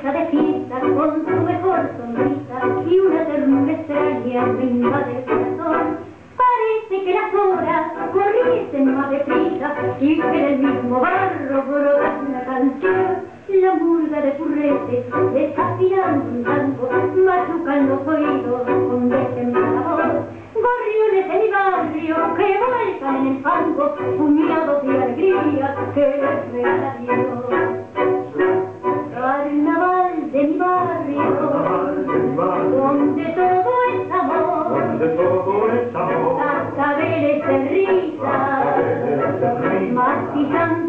está de fiesta con su mejor sonrisa y una ternura extraña me invade el corazón. Parece que las horas corriesen más deprisa y que en el mismo barro brota una canción. La murga de currete, desafinando un tango, machucan los oídos con destemplada voz. Gorriones de mi barrio que vuelcan en el fango, puñados de alegría que les regala Dios. Carnaval de mi barrio, donde todo es amor, cascabeles de risa, martillando